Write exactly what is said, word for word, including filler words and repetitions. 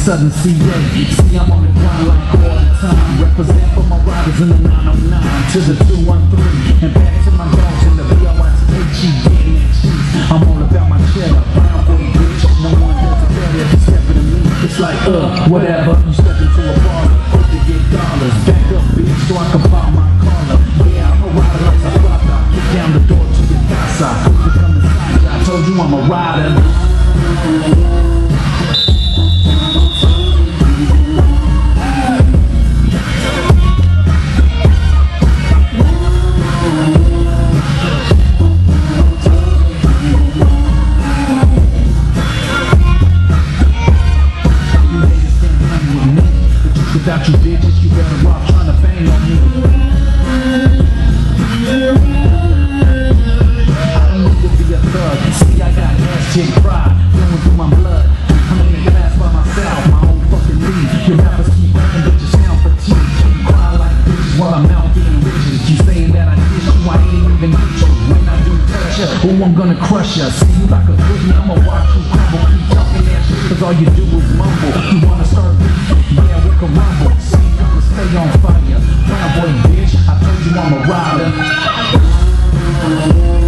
Southern C A. See, I'm on the grind like all the time. Represent for my riders in the nine oh nine to the two one three and back to my dogs in the B O S H E gang and cheese. I'm all about my cheddar, brown boy bitch. No one does it better if you step into me. It's like uh, whatever. You step into a bar, quick to get dollars. Back up, bitch, so I can pop my collar. Yeah, I'm a rider like a flopper. Kick down the door to your casa. Quick to come inside. I told you I'm a rider. Without you bitches, you better off trying to bang on me. I don't need to be a thug. See, I got ass chick pride flowing through my blood. I'm in the class by myself, my own fucking lead. Your rappers keep rapping, but you sound fatigued. You cry like bitches while I'm out getting riches. You saying that I did you, I ain't even get you. When I do touch ya, oh, I'm gonna crush ya. See you like a boogie, I'ma watch you crumble. Keep talking that shit, cause all you do is mumble. You wanna start beef? Yeah, we can rumble. See, I'ma stay on fire. Brown boy bitch, I told you I'm a rider.